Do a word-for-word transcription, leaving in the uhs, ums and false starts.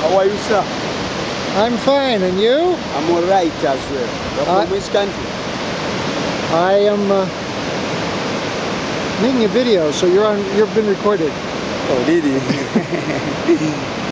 How are you, sir? I'm fine, and you? I'm all right as well. You're from Uh, which country? I am uh, making a video, so you're on. You've been recorded. Oh, did you?